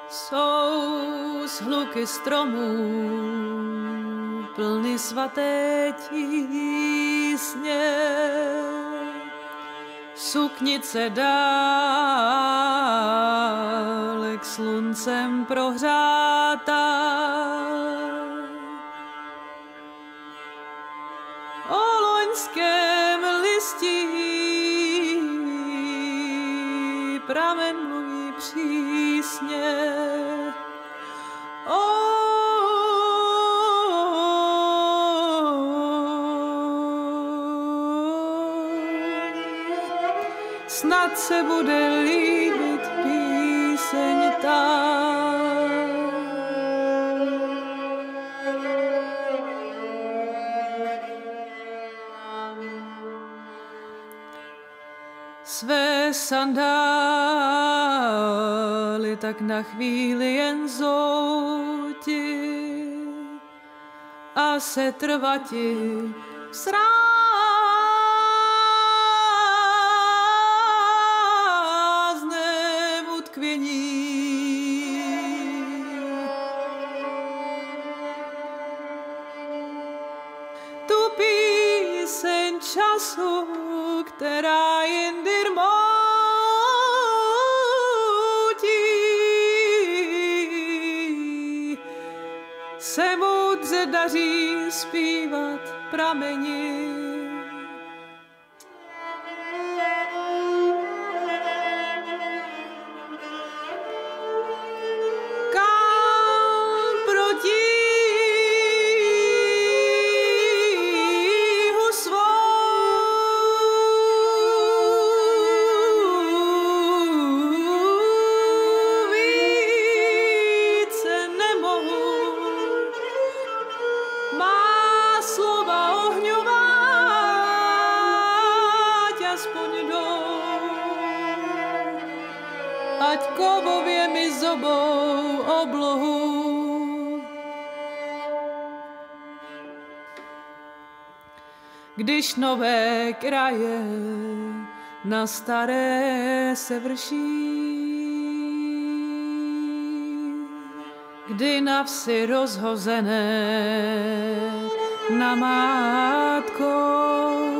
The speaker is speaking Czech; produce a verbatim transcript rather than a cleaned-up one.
Jsou zhluky stromů plny svaté tísně, suknice dálek sluncem prohřátá. O loňském listí pramen mluví přísně. O snad se bude líbit píseň ta. Své sandály tak na chvíli jen zouti a se trvati v srázném utkvění. Tu píseň času, která jindy rmoutí, se moudře daří zpívat prameni. Kam protíhu svou více nemohu. Má slova ohňová aspoň jdou, ať kovově mi zobou oblohu. Když nové kraje na staré se vrší, kdy na vsi rozhozené namátkou